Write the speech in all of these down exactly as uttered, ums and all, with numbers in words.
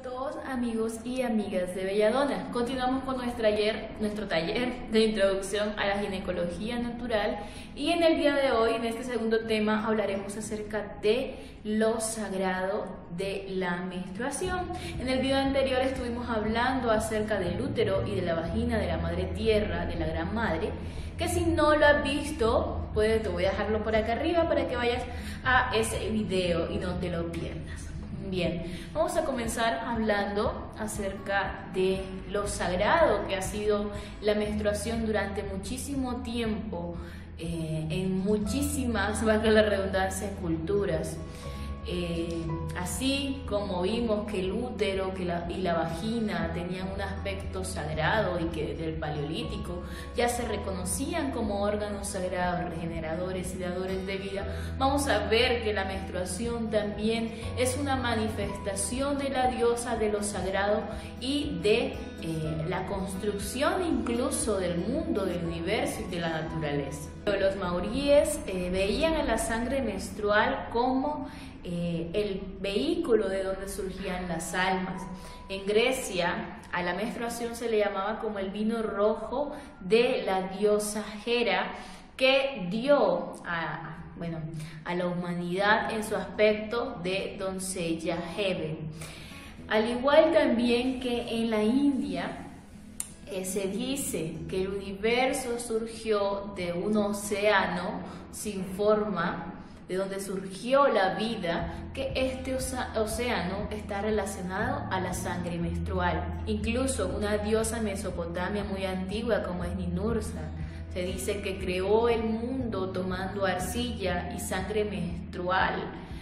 todos amigos y amigas de Belladona. Continuamos con nuestro taller, nuestro taller de introducción a la ginecología natural y en el día de hoy, en este segundo tema, hablaremos acerca de lo sagrado de la menstruación. En el video anterior estuvimos hablando acerca del útero y de la vagina de la madre tierra, de la gran madre, que si no lo has visto, pues te voy a dejarlo por acá arriba para que vayas a ese video y no te lo pierdas. Bien, vamos a comenzar hablando acerca de lo sagrado que ha sido la menstruación durante muchísimo tiempo, eh, en muchísimas, valga la redundancia, culturas. Eh, así como vimos que el útero que la, y la vagina tenían un aspecto sagrado y que desde el paleolítico ya se reconocían como órganos sagrados, regeneradores y dadores de vida, vamos a ver que la menstruación también es una manifestación de la diosa de lo sagrado y de eh, la construcción incluso del mundo, del universo y de la naturaleza. Los maoríes eh, veían a la sangre menstrual como eh, el vehículo de donde surgían las almas. En Grecia a la menstruación se le llamaba como el vino rojo de la diosa Hera, que dio a, bueno, a la humanidad en su aspecto de doncella Hebe. Al igual también que en la India, Eh, se dice que el universo surgió de un océano sin forma, de donde surgió la vida, que este océano está relacionado a la sangre menstrual. Incluso una diosa mesopotamia muy antigua como es Ninursa, se dice que creó el mundo tomando arcilla y sangre menstrual.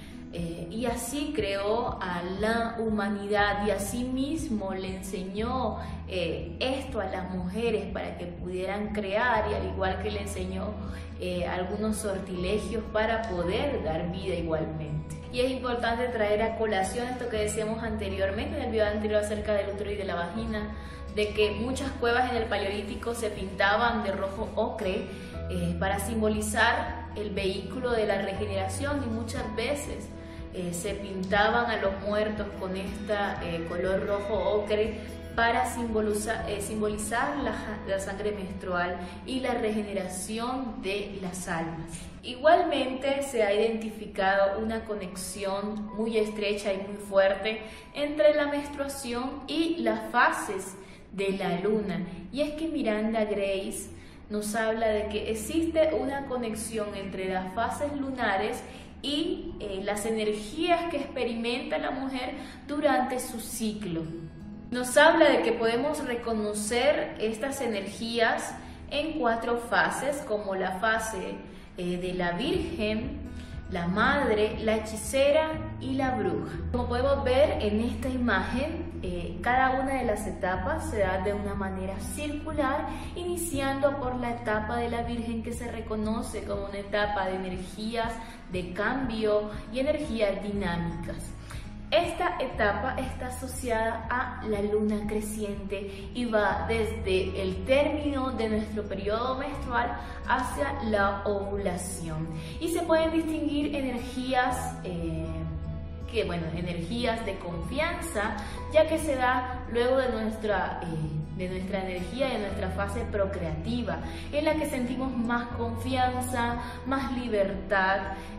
Eh, y así creó a la humanidad y así mismo le enseñó eh, esto a las mujeres para que pudieran crear, y al igual que le enseñó eh, algunos sortilegios para poder dar vida igualmente. Y es importante traer a colación esto que decíamos anteriormente en el video anterior acerca del útero y de la vagina, de que muchas cuevas en el paleolítico se pintaban de rojo ocre eh, para simbolizar el vehículo de la regeneración, y muchas veces Eh, se pintaban a los muertos con este eh, color rojo ocre para simbolizar, eh, simbolizar la, la sangre menstrual y la regeneración de las almas. Igualmente se ha identificado una conexión muy estrecha y muy fuerte entre la menstruación y las fases de la luna, y es que Miranda Grace nos habla de que existe una conexión entre las fases lunares y eh, las energías que experimenta la mujer durante su ciclo. Nos habla de que podemos reconocer estas energías en cuatro fases, como la fase eh, de la Virgen, la Madre, la Hechicera y la Bruja. Como podemos ver en esta imagen, eh, cada una de las etapas se da de una manera circular, iniciando por la etapa de la Virgen, que se reconoce como una etapa de energías de cambio y energías dinámicas. Esta etapa está asociada a la luna creciente y va desde el término de nuestro periodo menstrual hacia la ovulación. Y se pueden distinguir energías, eh, que, bueno, energías de confianza, ya que se da luego de nuestra, eh, de nuestra energía y de nuestra fase procreativa, en la que sentimos más confianza, más libertad,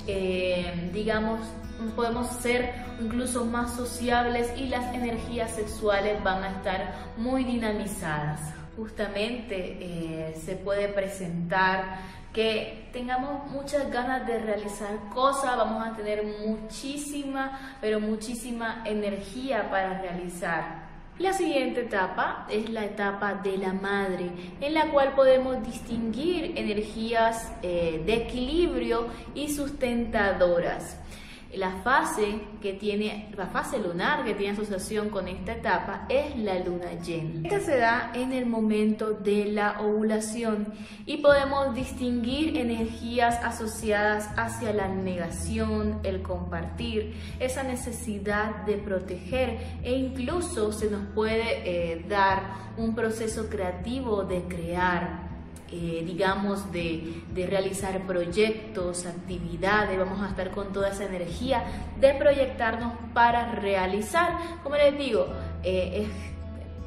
eh, digamos, podemos ser incluso más sociables y las energías sexuales van a estar muy dinamizadas. Justamente eh, se puede presentar que tengamos muchas ganas de realizar cosas, vamos a tener muchísima, pero muchísima energía para realizar. La siguiente etapa es la etapa de la madre, en la cual podemos distinguir energías eh, de equilibrio y sustentadoras. La fase que tiene, la fase lunar que tiene asociación con esta etapa es la luna llena. Esta se da en el momento de la ovulación y podemos distinguir energías asociadas hacia la negación, el compartir, esa necesidad de proteger, e incluso se nos puede eh, dar un proceso creativo de crear. eh, digamos, de, de realizar proyectos, actividades. Vamos a estar con toda esa energía de proyectarnos para realizar. Como les digo, eh, es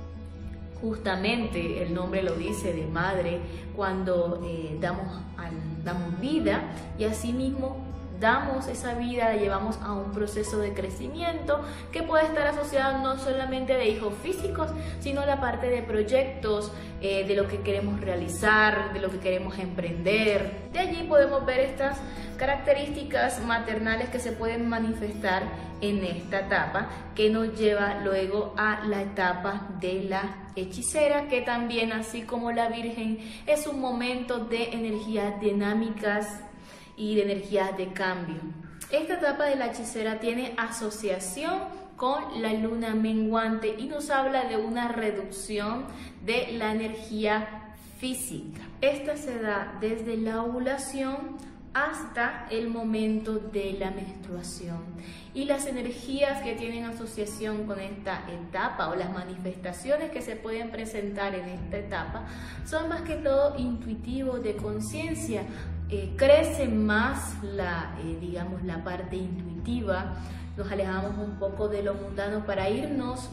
justamente el nombre lo dice, de madre, cuando eh, damos, al, damos vida, y asimismo damos esa vida, la llevamos a un proceso de crecimiento que puede estar asociado no solamente de hijos físicos, sino la parte de proyectos, eh, de lo que queremos realizar, de lo que queremos emprender. De allí podemos ver estas características maternales que se pueden manifestar en esta etapa, que nos lleva luego a la etapa de la hechicera, que también, así como la Virgen, es un momento de energías dinámicas y de energías de cambio. Esta etapa de la hechicera tiene asociación con la luna menguante y nos habla de una reducción de la energía física. Esta se da desde la ovulación hasta el momento de la menstruación, y las energías que tienen asociación con esta etapa o las manifestaciones que se pueden presentar en esta etapa son más que todo intuitivos, de conciencia. Eh, crece más la, eh, digamos, la parte intuitiva, nos alejamos un poco de lo mundano para irnos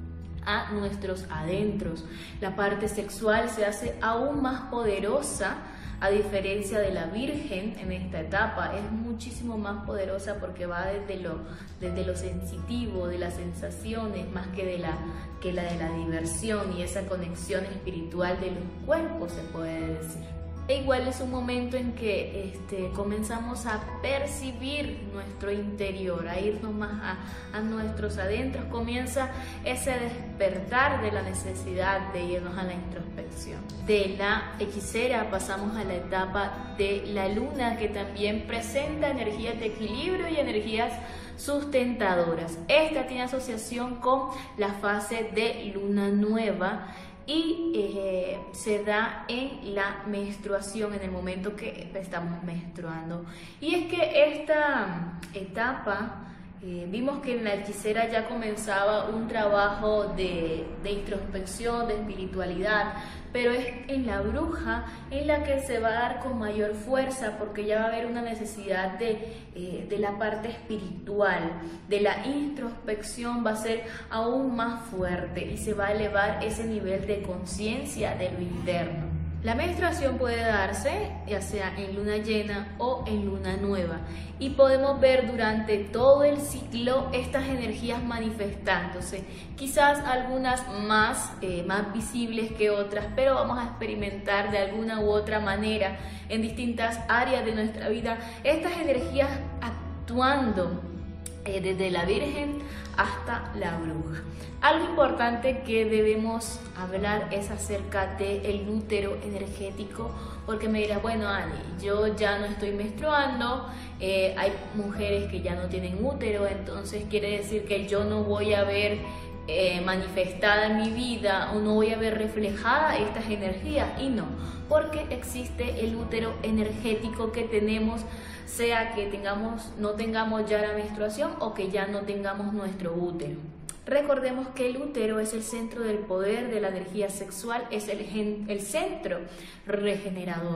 a nuestros adentros. La parte sexual se hace aún más poderosa, a diferencia de la Virgen en esta etapa. Es muchísimo más poderosa porque va desde lo, desde lo sensitivo, de las sensaciones, más que, de la, que la de la diversión y esa conexión espiritual de los cuerpos, se puede decir. E igual es un momento en que este, comenzamos a percibir nuestro interior, a irnos más a, a nuestros adentros. Comienza ese despertar de la necesidad de irnos a la introspección. De la hechicera pasamos a la etapa de la luna, que también presenta energías de equilibrio y energías sustentadoras. Esta tiene asociación con la fase de luna nueva, y eh, se da en la menstruación, en el momento que estamos menstruando. Y es que esta etapa, eh, vimos que en la hechicera ya comenzaba un trabajo de, de introspección, de espiritualidad, pero es en la bruja en la que se va a dar con mayor fuerza, porque ya va a haber una necesidad de, eh, de la parte espiritual, de la introspección, va a ser aún más fuerte y se va a elevar ese nivel de conciencia de lo interno. La menstruación puede darse ya sea en luna llena o en luna nueva, y podemos ver durante todo el ciclo estas energías manifestándose, quizás algunas más, eh, más visibles que otras, pero vamos a experimentar de alguna u otra manera en distintas áreas de nuestra vida estas energías actuando, eh, desde la Virgen hasta la bruja. Algo importante que debemos hablar es acerca del útero energético, porque me dirás, bueno, Ani, yo ya no estoy menstruando, eh, hay mujeres que ya no tienen útero, entonces quiere decir que yo no voy a ver eh, manifestada en mi vida o no voy a ver reflejada estas energías. Y no, porque existe el útero energético que tenemos, sea que tengamos, no tengamos ya la menstruación o que ya no tengamos nuestro útero. Recordemos que el útero es el centro del poder, de la energía sexual, es el, gen, el centro regenerador.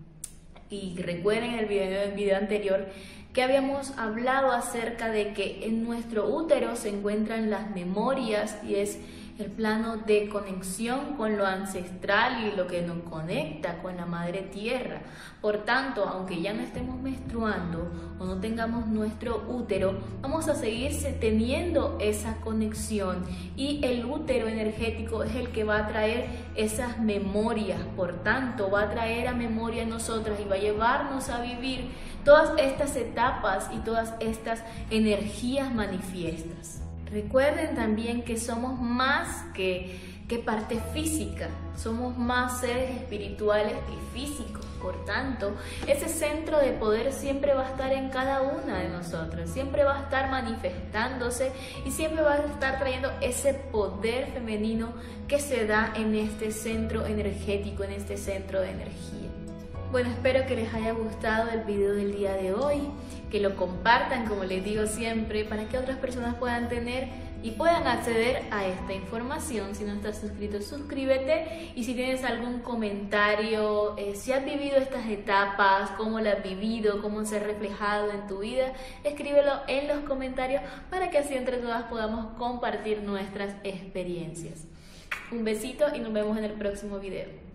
Y recuerden en el video, el video anterior que habíamos hablado acerca de que en nuestro útero se encuentran las memorias, y es el plano de conexión con lo ancestral y lo que nos conecta con la madre tierra. Por tanto, aunque ya no estemos menstruando o no tengamos nuestro útero, vamos a seguir teniendo esa conexión, y el útero energético es el que va a traer esas memorias. Por tanto, va a traer a memoria a nosotras y va a llevarnos a vivir todas estas etapas y todas estas energías manifiestas. Recuerden también que somos más que, que parte física, somos más seres espirituales que físicos. Por tanto, ese centro de poder siempre va a estar en cada una de nosotras, siempre va a estar manifestándose y siempre va a estar trayendo ese poder femenino que se da en este centro energético, en este centro de energía. Bueno, espero que les haya gustado el video del día de hoy, que lo compartan, como les digo siempre, para que otras personas puedan tener y puedan acceder a esta información. Si no estás suscrito, suscríbete, y si tienes algún comentario, eh, si has vivido estas etapas, cómo las has vivido, cómo se ha reflejado en tu vida, escríbelo en los comentarios para que así entre todas podamos compartir nuestras experiencias. Un besito y nos vemos en el próximo video.